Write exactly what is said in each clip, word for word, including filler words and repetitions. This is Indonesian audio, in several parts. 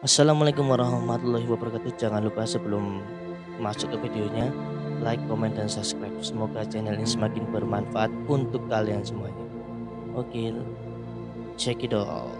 Assalamualaikum warahmatullahi wabarakatuh. Jangan lupa sebelum masuk ke videonya, like, komen, dan subscribe. Semoga channel ini semakin bermanfaat untuk kalian semuanya. Oke, check it out.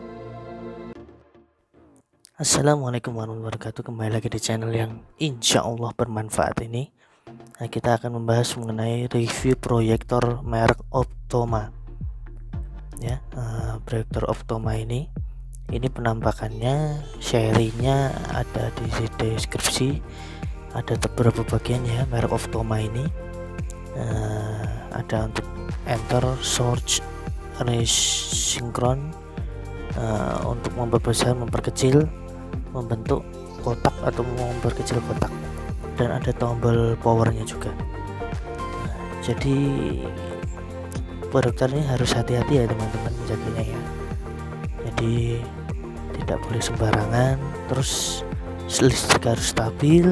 Assalamualaikum warahmatullahi wabarakatuh. Kembali lagi di channel yang insya Allah bermanfaat ini. Nah, kita akan membahas mengenai review proyektor merek Optoma. Ya, uh, proyektor Optoma ini. Ini penampakannya, serinya ada di deskripsi, ada beberapa bagian ya merek Optoma ini. Uh, ada untuk enter, search, resynkron, uh, untuk memperbesar, memperkecil, membentuk kotak atau memperkecil kotak, dan ada tombol powernya juga. Nah, jadi proyektor ini harus hati-hati ya teman-teman menjaganya ya. Jadi tidak boleh sembarangan, terus listrik harus stabil,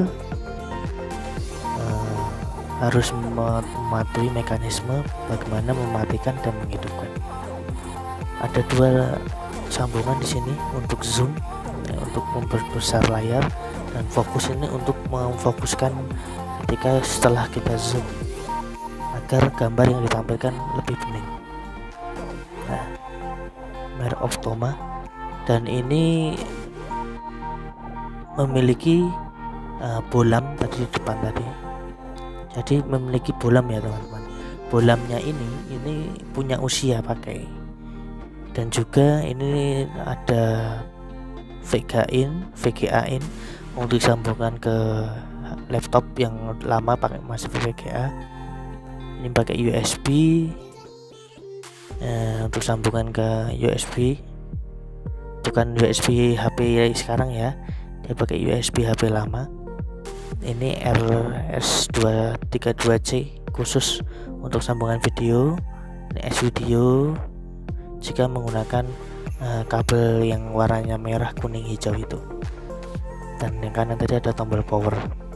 uh, harus mematuhi mekanisme bagaimana mematikan dan menghidupkan. Ada dua sambungan di sini untuk zoom, ya, untuk memperbesar layar, dan fokus ini untuk memfokuskan ketika setelah kita zoom agar gambar yang ditampilkan lebih bening. Nah, merek Optoma, dan ini memiliki uh, bolam tadi di depan tadi. Jadi memiliki bolam ya teman-teman. Bolamnya ini ini punya usia pakai, dan juga ini ada V G A in, V G A in untuk disambungkan ke laptop yang lama pakai masih V G A. Ini pakai U S B. Uh, untuk sambungan ke U S B, bukan U S B H P sekarang ya, dia pakai U S B H P lama. Ini R S dua tiga dua C khusus untuk sambungan video. Ini S video jika menggunakan uh, kabel yang warnanya merah, kuning, hijau itu. Dan yang kanan tadi ada tombol power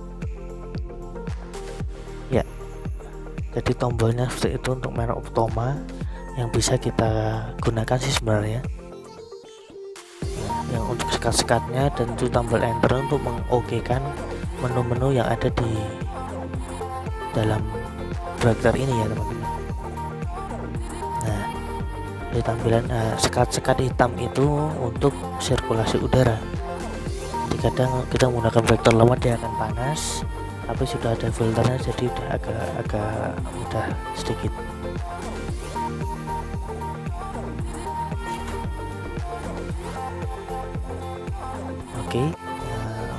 ya. Jadi tombolnya seperti itu untuk merek Optoma yang bisa kita gunakan sih sebenarnya. Nah, yang untuk sekat-sekatnya dan itu tombol enter untuk mengokekan menu-menu yang ada di dalam proyektor ini ya teman-teman. Nah, di tampilan uh, sekat-sekat hitam itu untuk sirkulasi udara. Jadi kadang kita menggunakan proyektor lama dia akan panas, tapi sudah ada filternya jadi udah agak-agak mudah sedikit. Oke, nah,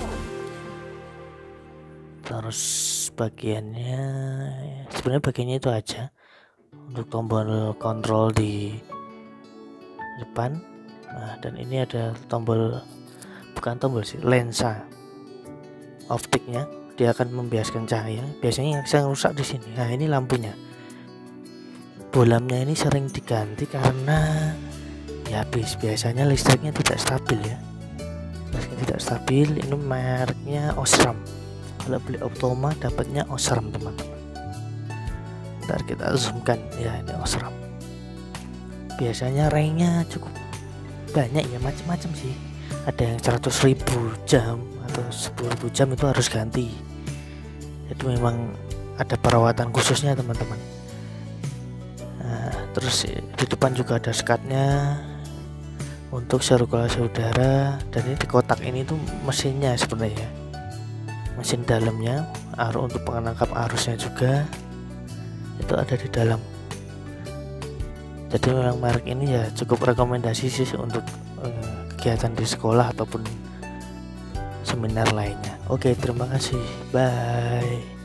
terus bagiannya sebenarnya bagiannya itu aja. Untuk tombol kontrol di depan, nah, dan ini ada tombol, bukan tombol sih, lensa optiknya, dia akan membiaskan cahaya. Biasanya yang saya rusak di sini. Nah, ini lampunya, bolamnya ini sering diganti karena ya habis, biasanya listriknya tidak stabil ya. Tidak stabil. Ini mereknya Osram. Kalau beli Optoma dapatnya Osram teman-teman. Ntar kita zoomkan ya, ini Osram. Biasanya ranknya cukup banyak ya, macam-macam sih. Ada yang seratus ribu jam atau sepuluh ribu jam, itu harus ganti. Itu memang ada perawatan khususnya teman-teman. Nah, terus di depan juga ada sekatnya untuk sirkulasi udara, dan ini di kotak ini tuh mesinnya sebenarnya, mesin dalamnya, arus untuk penangkap arusnya juga itu ada di dalam. Jadi memang merek ini ya cukup rekomendasi sih untuk uh, kegiatan di sekolah ataupun seminar lainnya. Oke, terima kasih, bye.